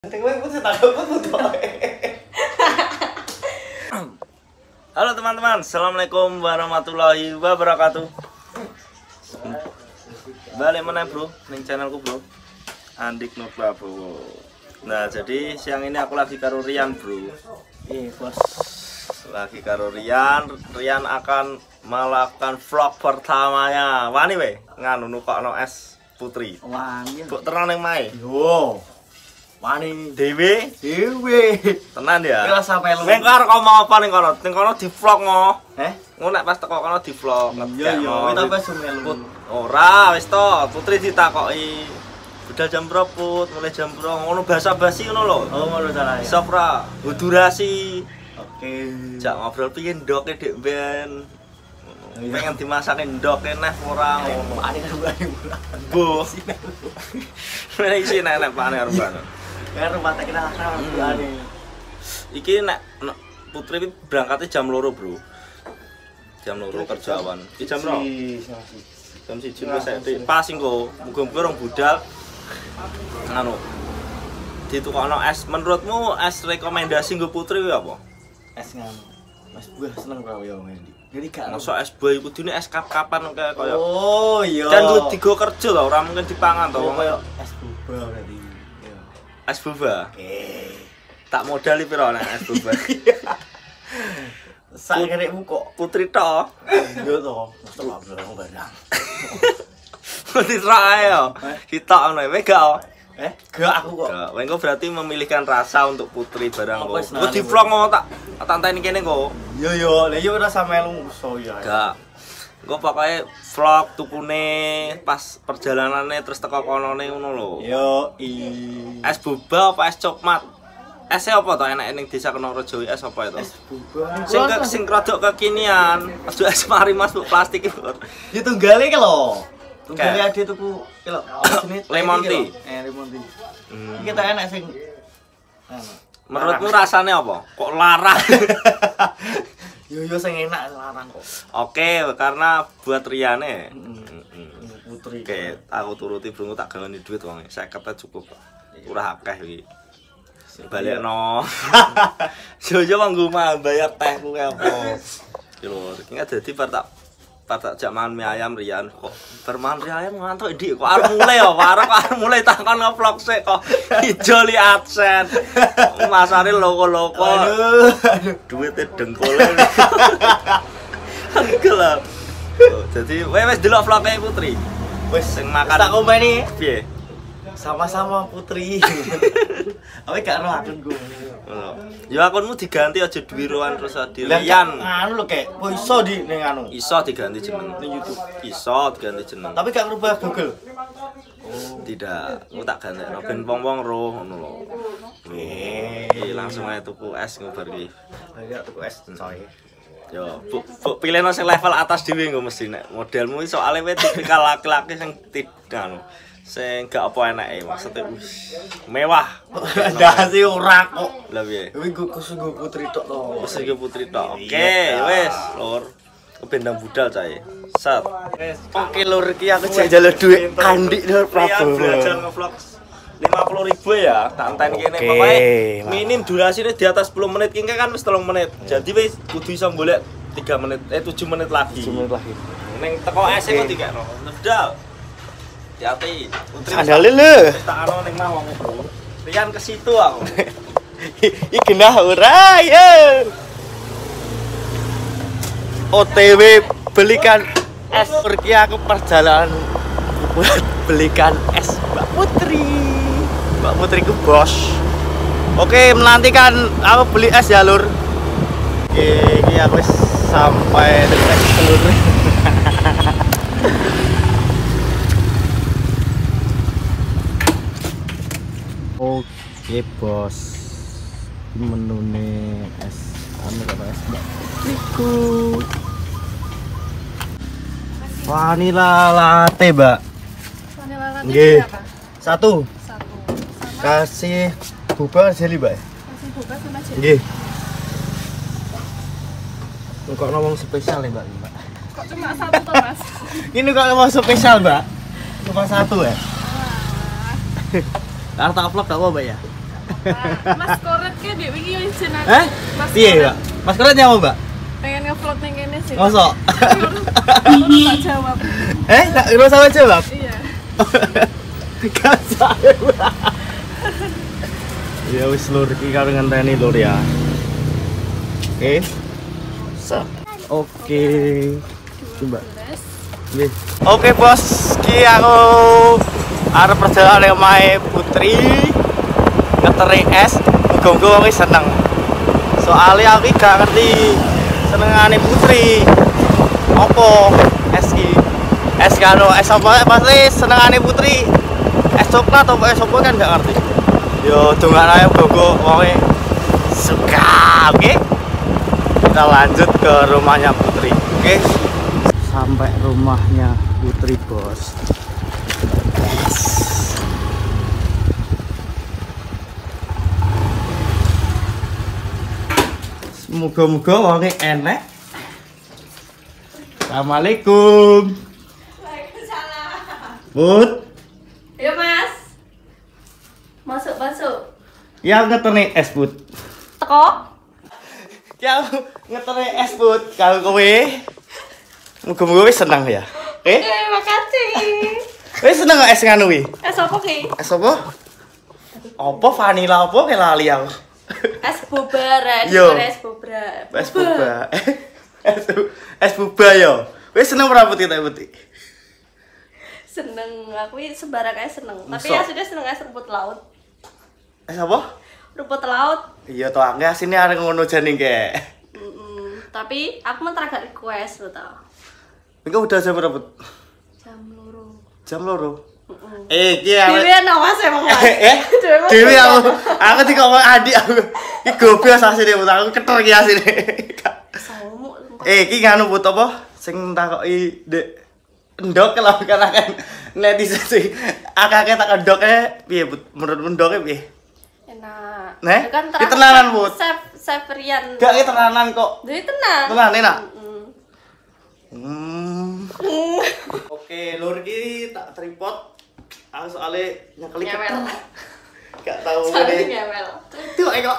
Halo teman-teman, assalamualaikum warahmatullahi wabarakatuh. Balik mana bro, ning channelku bro, Andik Nur Prabowo. Nah jadi siang ini aku lagi karo Rian bro. Bos. Lagi karo Rian akan melakukan vlog pertamanya. Wani we, nganu nukokno es putri. Wani. Kok terang ning mae? Yo. Wani Dewe. Tenan ya. Kira sampai lu. Ning karo ngomong apa ning kono? Ning kono di vlog ngo. Ngono nek pas teko kono di vlog. Iya iya, kita wis melu. Ora, wis to. Putri ditakoki budal jam berapa put? Mulai jam berapa? Ngono basa-basi ngono lho. Oh, ngono salah ya. Iso ora? Durasi. Oke. Jak ngobrol piye ndoke Dek Ben. Pengen dimasakin ndoke neh ora ngono. Ani kan berani pula. Bu. Nek isi nek pane arep ana. Ya rumah tak kira berani. Iki nek Putri berangkatnya jam 2 bro. Jam 2 kerjaan. Iki jam 2. Jam 1 wis pas engko. Muga-muga rong budal anu ditukokno es. Menurutmu es rekomendasi nggo Putri kuwi apa? Es nganu. Mas buah seneng karo yo Mendi. Jadi gak Masa es buah iku kudune es kap-kapan kayak koyo. Oh iya. Kan kudu digo kerja lho, ora mungkin dipangan to. Koyo es boba berarti. Es boba. Oke. Tak modali piro nek es boba. Sak kerekmu kok Putri tok. yo to. Mesti ngobrol barang. Putri tok ae yo. Hitok ngono wae gak. Gak aku kok. Gak, engko berarti memilihkan rasa untuk Putri barang kok. Wis Kok di vlog ngono tak tanteni kene kok. Yo, lah yo ora samelu so ya. Gak. Engko pokoke vlog tukune pas perjalanannya terus teko konone ngono lho. Yo Es boba apa es cokmat? Esnya apa to enak ning desa Kenorejo es apa itu? es boba. Sing rodok kekinian. Aduh es mari Mas bu plastik itu. Ditunggale ki lho. Tunggale ade tuku ki lho. Lemon tea. Lemon tea. Iki tak enak sing Menurutmu rasanya apa? Kok larang? Yo sing enak larang kok. Oke, karena buat Riane. Putri. Oke, aku turuti bro tak gawani duit wong. 50 cukup. Ora akeh iki. Balekno. Jojo manggo bayar tehku kae apa. Yo lho, iki dadi par tak jak mangan mie ayam Rian kok. Bermangan mie ayam ngantuk ndik kok arep mulai ya, arep mulai takon nge-vlog sik kok. Ijo li adsen. Masane loko-loko. Aduh. Duite dengkule. Gelap. Jadi wis delok vlog-e Putri. Wis Sing makan. tak komeni Piye? sama-sama Putri. Awe gak ero akunku. Ya akunmu diganti aja Dwiroan terus Rian. Anu lho kek, kok iso di ning anu. Iso diganti jeneng Ning YouTube. Iso diganti jeneng. Tapi gak ngerubah Google. Tidak, aku tak ganti ben wong-wong roh ngono lho. Iki langsung ae tuku es ngobar iki. Gak tuku es coy. Yo, bu pilihno sing level atas dhewe engko mesti nek modelmu soalnya kowe tipikal laki-laki sing tidak sing gak apa enake maksudnya mewah. Ndase ora kok. Lah piye? Kuwi kusungguh Putri tok to. Wis iki Putri tok. Oke, wis, Lur. Kebendang budal cae. Set. Oke lur iki aku jek njaluk dhuwit Andik Nur Prabowo. Belajar nge-vlog 50.000 ya, tanten kene pokoke minim durasinya di atas 10 menit kene kan wis 3 menit. Jadi wis kudu iso golek 3 menit 7 menit lagi. 7 menit lagi. Ning teko es kok dikekno. Budal. Hati-hati. Putri. Andale lho. Wis tak ana ning mah wong bro. Rian ke situ aku. Iki genah ora ya. OTW belikan es pergi aku perjalanan buat belikan es Mbak Putri. Mbak Putriku bos. Oke, menantikan aku beli es ya lur. Iki aku sampai dekat lur. Oke bos, menune es anu apa es Mbak Putriku. Vanilla latte Mbak. Vanilla latte Nggih. berapa? Satu. Satu. Sama Kasih bubar jeli Mbak. kasih boba sama jelly. Nggih. Kok ngomong spesial ya Mbak? Kok cuma satu toh mas? Ini kok ngomong spesial Mbak? Cuma satu ya? Wah. Karena tak vlog gak apa Mbak ya? Mas Koret ke Dewi iki yo izin aku. Mas Piye, Koret. Mbak? Mas Koret nyawa, Mbak? Pengen nge-vlog ning kene sih. Mosok? Urus tak jawab. Tak kira sama jawab. Iya. Gak saya. Ya wis lur iki karo ngenteni lur ya. Oke. Oke. Coba. Nggih. Oke, Bos. Ki aku arep perjalanan omahe Putri ngeteri es. Muga-muga wis seneng. Soalnya aku gak ngerti senengane Putri. Apa es ki? Es kano es apa pasti senengane Putri. Es coklat atau es apa kan gak ngerti. Yo dongan ae gogo wonge suka, oke? Kita lanjut ke rumahnya Putri, oke? Sampai rumahnya Putri, Bos. Moga-moga wonge enek. Assalamualaikum. Waalaikumsalam. Put, Ayo Mas. Masuk. ya ngeteni es, Put. Teko. Ya ngeteni es, Put. Kalau kowe moga-moga wis seneng ya. Oke? Makasih. Wis seneng gak es nganu wi? Es apa ki? Es apa? Apa vanila apa ke lali aku. Es boba, Yo. es boba. Es boba. Es boba yo. Wis seneng ora Putih tak Putih? Seneng, aku ini sembarang aja seneng. Tapi Masa? aslinya seneng es rumput laut. Es apa? Rumput laut. Iya toh, aku asine arek ngono jane ke. Tapi aku mau agak request lo tau. Engko udah jam berapa? Put? Jam loro. Jam loro. Iki arek Dewi nawas emang Mas. Dewi aku dikok adik aku. Iki goblok asine Put. Aku keter iki asine. Saumu. Iki nganu Put apa? Sing takoki Dek ndok lho kan netizen sih. Akake tak ndoke piye Put? Menurut ndoke piye? Enak. Neh? Ya kan Ki tenanan, Put. Chef Rian. Gak ki tenanan kok. Jadi tenang. Tenan enak. Mm. Oke, lur iki tak tripod. Aku soalnya nyekeli Ngewel. Gak tahu Soalnya ini. ngewel. Tuh kok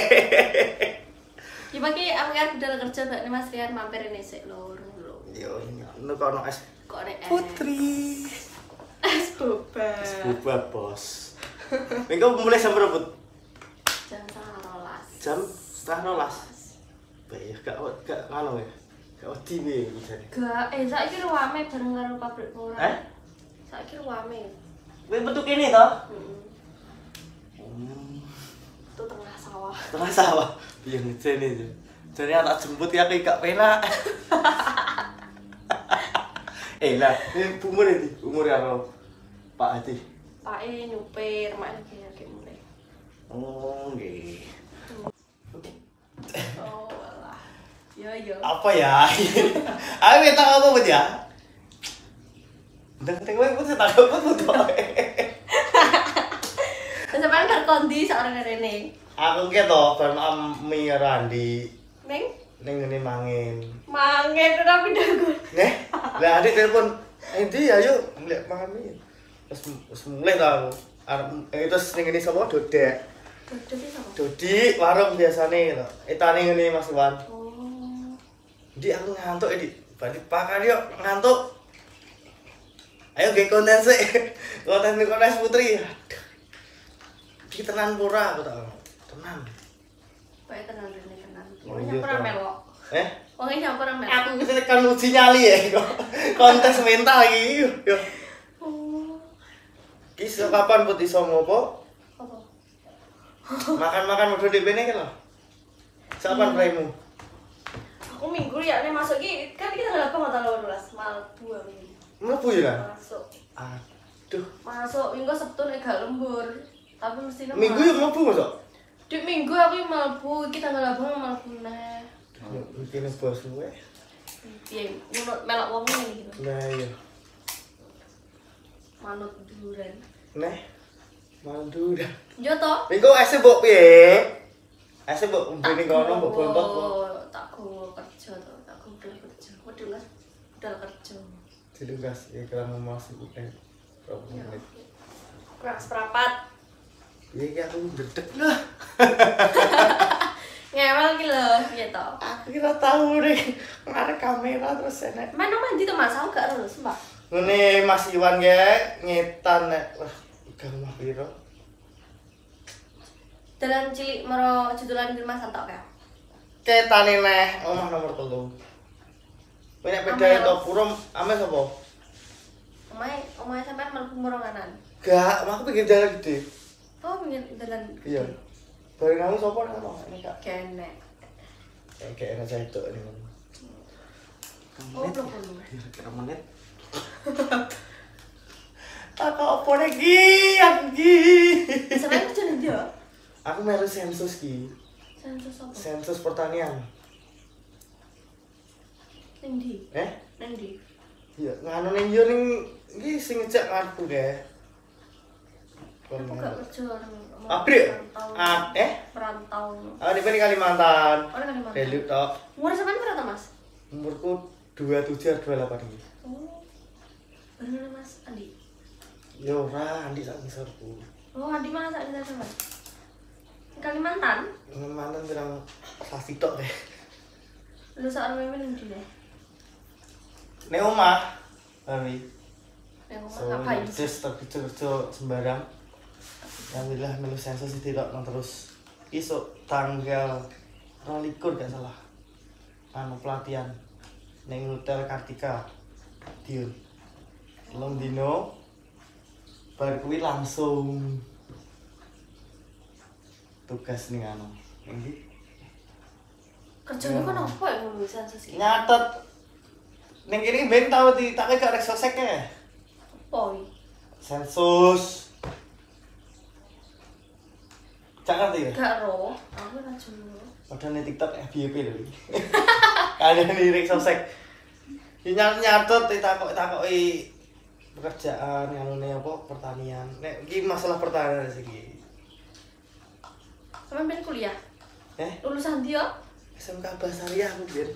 Gimana ki aku kan udah kerja mbak ini Mas Rian mampir ini sih lor. Yo, ngono kono es Kok nek es. Putri. Es boba. Buba, Bos. Minggu mulai jam berapa? Put? Jam 12. Jam 11:30. Bayar gak ngono ya. Gak wedi piye iki jane. Gak, saiki rame bareng karo pabrik koran. Saiki rame. Kowe metu kene to? Itu tengah sawah. Tengah sawah. Piye ngejene itu. Jane tak jemput ya gak penak. Lah, ini umur ini, umur karo Pak Hadi. Pak nyupir, mak lagi mulai. Oh, nggih. Oh, alah. Yo. Apa ya? Aku minta apa Bud ya? Ndang kowe Bud tak apa Bud. Sampeyan terkondi seorang rene. Aku ki to ban ami karo Andi Ning ning ngene mangin. mangen ora pindah gue. Neh, lah adik telepon. Endi ayo mlek mangan mie. Wis mulai ta aku. Arep terus ning ngene sapa Dodek. Dodol iki sapa? Dodi warung biasane to. Etane ngene Mas Wan. Oh. Di aku ngantuk Di. Balik pakan yuk ngantuk. Ayo ge konten sih. Konten Putri. Aduh. Iki tenan pura aku tak. Tenan. Bae tenan rene tenan. Oh, Wong iya, nyampur toh. melok. Wong nyampur melok. Aku kita kan uji nyali ya. Kontes mental lagi. Yo. Oh. Kisah kapan Put iso ngopo? Apa? Makan-makan udah di bene kan lho. Kapan praimu? Aku minggu ya nih masuk ki kan kita nggak apa tanggal 12 Malbu aku ini. Mlebu ya kan? Masuk. Aduh. Masuk minggu Sabtu nek gak lembur. Tapi mesti Minggu yo mlebu mosok? Di minggu aku Malbu, kita tanggal abang Malbu neh. Mungkin bos gue. Piye ngono melok wong ngene gitu. Nah iya. Manut duren. Neh. Mandu dah. Yo to. Minggu ese mbok piye? Ese mbok mbene kono mbok bontot kok. Tak go kerja to, tak go kerja. Modal kerja. Dilugas ya kurang masuk menit. Kurang seperempat. Iya iki aku ndedeg lah. Ngewel ki lho, piye to? Aku kira tahu nih ngarep kamera terus enek. Main nang ndi to Mas? Aku gak ero, Mbak. Ngene Mas Iwan ge ngetan nek wah gak mah piro. Dalan cilik maro judulan Mas Santok ya. Ketane neh omah nomor 3. Kowe nek pedae to Purum ame sapa? Omahe sampean mlebu muro kanan. Gak, aku pinggir jalan gede. Oh, pinggir dalan. Iya. Bareng kamu sapa nek ono? Ini Kak. Kenek. Kayak enak saya itu ini. Oh, belum perlu. Kira menit. Tak apa lagi, aku ki. Sampean kerja ndi yo? Aku melu sensus ki. Sensus apa? Sensus pertanian. Ning ndi? Ning ndi? Iya, nganu ning yo ning iki sing ngejak kartu ge. Aku gak kerja nang Abrik. perantau. Ah, di Kalimantan. Oh, nang Kalimantan. Delu tok. Umur sampean berapa, Mas? Umurku 27 28 iki. Oh. Bener Mas Andi. Yo ora Andi sak ngisorku. Oh, Andi mana sak di sana? Kalimantan? Kalimantan bilang sasi tok deh. Lu sak arep ning ndi? Ning omah. Mami. Ning omah ngapain? Terus kerja sembarang. Alhamdulillah melu sensus iki tok terus isuk tanggal 22 gak salah. Anu pelatihan ning Hotel Kartika. Diun. Telung dino bar kuwi langsung tugas ning anu. Ning ndi? Kerjane kan apa ya ngono sensus iki? Nyatet. Ning kene ben tau tak gak rek sosek e. Apa iki? Sensus. Jangan ngerti ya? Gak ro, aku ora jono. Padahal ning TikTok FYP lho iki. Kadang lirik sosek. Nyatet ditakoki pekerjaan nganune apa pertanian. Nek iki masalah pertanian iki. Sampeyan ben kuliah? Lulusan ndi yo? SMK Basaria aku biyen.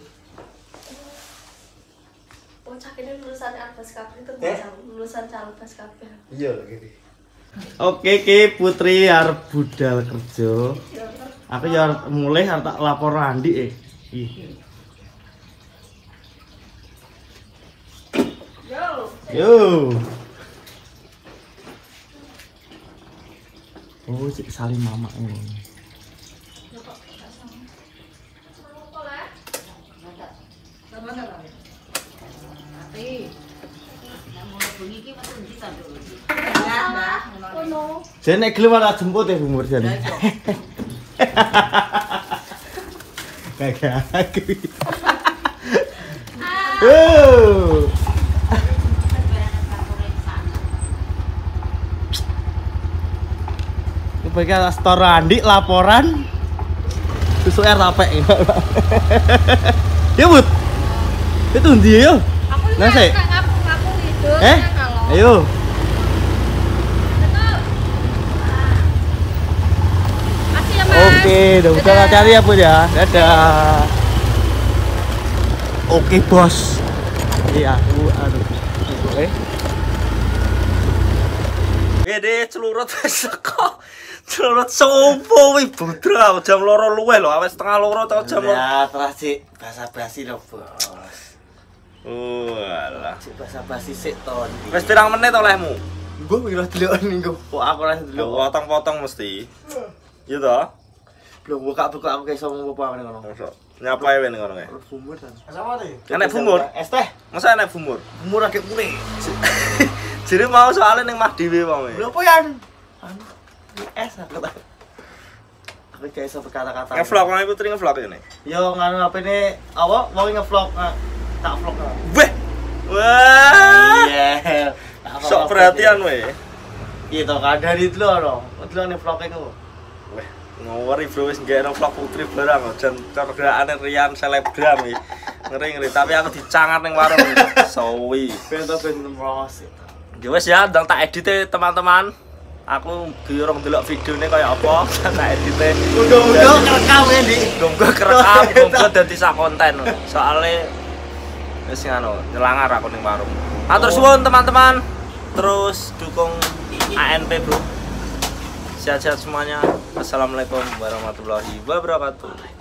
Oh, cakene lulusan Albas kabeh itu lulusan Albas kabeh. Iya lho gini. Oke Ki Putri arep budal kerja. Aku ya mulai arep tak lapor Andi Yo. Oh, cek salim mama ini. Jane gelem ora jemput ya Bu Mur jane. Kakak aku. Bagian store Andi laporan susu air tapek. Ya Bud. Itu ndi yo? Aku ngaku hidup Ayo. Makasih ya, Mas. Oke, udah bisa cari ya, Bu ya. Dadah. Oke, Bos. Iya, aku Gede celurut wis teko. Celurut sopo wi budra jam 2 luwih lho, wis setengah 2 tau jam. Ya, terus sik basa-basi lho, Bos. Walah. Sik basa-basi sik to. Wis pirang menit olehmu? Mbok kira deloken niku. Kok aku ora delok. Potong-potong mesti. Iya toh? Belum buka-buka aku iso ngomong apa ning ngono. Nyapae wae ning ngono kae. Bumur kan. Sama teh. Enek bumur? Es teh. Masa enek bumur? Bumur agak mule. Jadi mau soalnya ning Mas Dewi wae. Lho apa yan? Anu es aku. Aku kayak iso berkata-kata. Ngevlog nang Putri ngevlog ini. Yo nganu apa ini? Awak mau ngevlog tak vlog. Weh. Wah. Iya. Sok perhatian weh. Iya toh kadang itu lho. Itu ning vlog iku. Weh, ngawari bro wis nggak vlog Putri barang jan kerjaane Rian selebgram iki. Ngeri-ngeri tapi aku dicangar ning warung. Sawi. Ben to ben mros. Ya wis ya, ndang tak edit teman-teman. Aku gurung delok videone kaya apa, tak edit. Mudah-mudahan kerekam ya, Dik. Monggo kerekam, monggo dadi sak konten. Soale wis ngono, nyelangar aku ning warung. Matur suwun teman-teman. Terus dukung ANP, Bro. Sehat-sehat semuanya. Assalamualaikum warahmatullahi wabarakatuh.